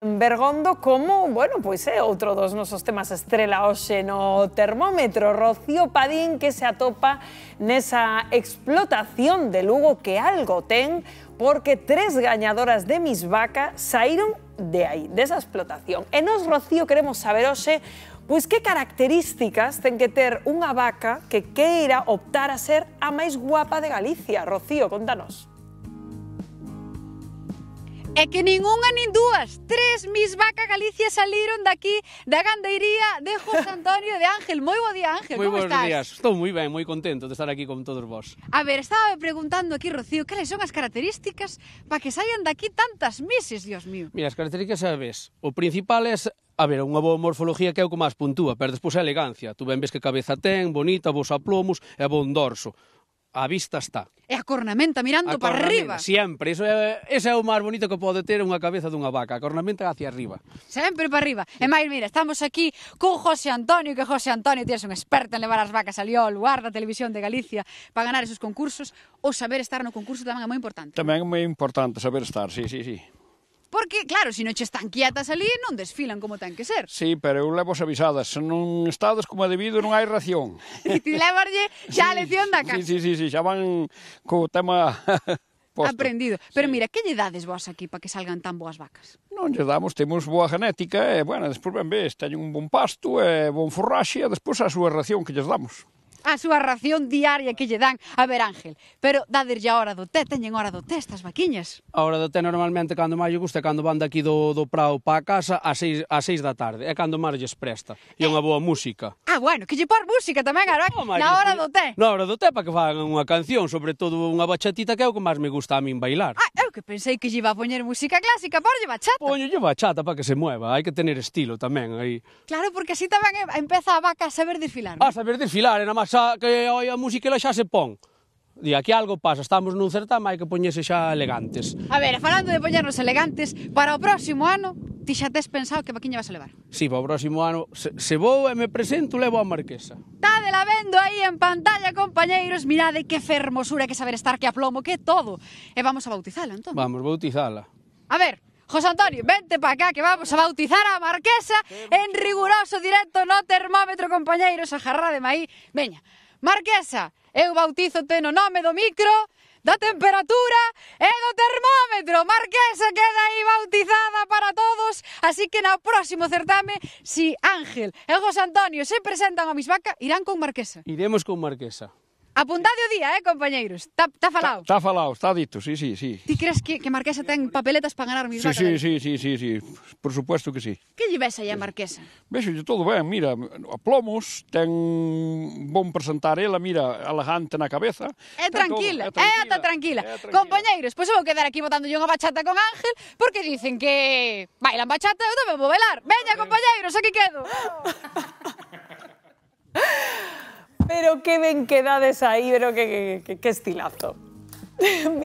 Bergondo como, bueno, pois é outro dos nosos temas estrela hoxe no termómetro. Rocío Padín, que se atopa nesa explotación de Lugo que algo ten, porque 3 gañadoras de Miss Vaca saíron de aí, desa explotación. E nos, Rocío, queremos saber hoxe pois que características ten que ter unha vaca que queira optar a ser a máis guapa de Galicia. Rocío, contanos. É que nin unha nin dúas, 3 Miss Vaca Galicia saliron daqui da gandeiría de José Antonio de Ángel. Moi bo día, Ángel, como estás? Moi bons días, estou moi ben, moi contento de estar aquí con todos vós. A ver, estaba preguntando aquí, Rocío, cales son as características para que saian daqui tantas misses, Dios mío? Mira, as características sabes, o principal é, a ver, unha boa morfología que é o que máis puntúa, pero despois a elegancia. Tu ben ves que cabeza ten, bonita, bons aplomos e bon dorso. A vista está. E a cornamenta mirando para arriba. Sempre, ese é o máis bonito que pode ter unha cabeza dunha vaca, a cornamenta hacia arriba. Sempre para arriba. E máis, mira, estamos aquí con José Antonio, que José Antonio tienes un experto en levar as vacas ali ao lugar da televisión de Galicia para ganar esos concursos. O saber estar no concurso tamén é moi importante. Tamén é moi importante saber estar, sí. Porque, claro, se non che están quietas ali, non desfilan como ten que ser. Sí, pero eu levo avisadas. Se non estades como é debido, non hai ración. E ti levarlle xa a lección da casa. Sí, xa van co tema posto. Aprendido. Pero mira, que lle dades vos aquí para que salgan tan boas vacas? Non lle damos, temos boa genética e, bueno, despois ben ves, teñen un bon pasto e bon forraxe e despois a súa ración que lles damos. A súa ración diaria que lle dan. A ver, Ángel, pero daderlle a hora do té, teñen hora do té estas vaquiñas. A hora do té normalmente cando máis lle gusta é cando van daqui do prao para a casa ás 6 da tarde. É cando máis lles presta. E unha boa música. Ah, bueno, que lle por música tamén, na hora do té. Na hora do té para que fagan unha canción, sobre todo unha bachatita que é o que máis me gusta a min bailar. Ah, eu que pensei que lle iba a poñer música clásica, porlle bachata. Poñolle bachata para que se mueva, hai que tener estilo tamén aí. Claro, porque así tamén empeza a vaca a saber desfilar. A saber desfilar, e na máis que oi a música ela xa se pon. Di, aquí algo pasa, estamos nun certame, hai que poñerse xa elegantes. A ver, falando de poñernos elegantes, para o próximo ano, ti xa tes pensado que vaquiña vas a levar? Si, para o próximo ano, se vou e me presento, levo a Marquesa. Tádela vendo aí en pantalla, compañeiros, mirade que fermosura, que saber estar, que aplomo, que todo. E vamos a bautizala, entón. Vamos, bautizala. A ver, José Antonio, vente para acá que vamos a bautizar a Marquesa en riguroso directo no termómetro, compañeiros, agarrademe aí. Veña, Marquesa, eu bautizote no nome do micro, da temperatura e do termómetro. Marquesa queda aí bautizada para todos, así que no próximo certame, si Ángel e José Antonio se presentan a Miss Vaca, irán con Marquesa. Iremos con Marquesa. Apuntade o día, compañeiros. Está falado. Está falado, está dito, sí. Ti crees que Marquesa ten papeletas para ganar Miss Vaca? Sí, por supuesto que sí. Que lle ves aí a Marquesa? Vexolle todo ben, mira, aplomos, ten bon presentar ela, mira, elegante na cabeza. É tranquila. Compañeiros, pois eu vou quedar aquí botándolle unha bachata con Ángel, porque dicen que bailan bachata, eu tamén vou bailar. Veña, compañeiros, aquí quedo. Pero que ben quedades aí, pero que estilazo.